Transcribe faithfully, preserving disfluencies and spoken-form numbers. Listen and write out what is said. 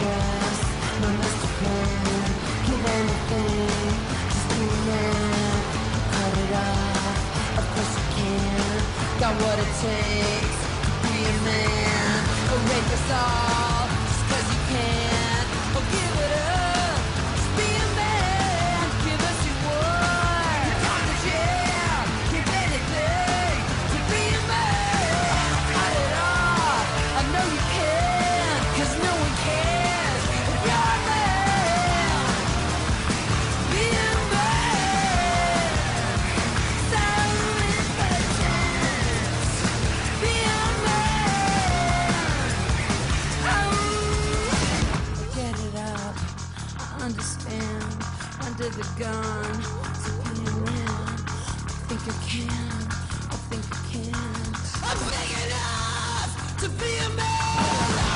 guess my master plan. Give anything, just be a man. Cut it off, of course you can. Got what it takes to be a man. Erase us all, just cause you can. Oh, give it up, just be a man. Give us your word. You're gone to jail, give anything to be a man. Cut it off, I know you can, cause no one cares if you're a man. Be a man. So impotent. Be a man. Oh, get it up, I understand. Under the gun, to be a man. I think I can, I think I can. I'm big enough to be a man.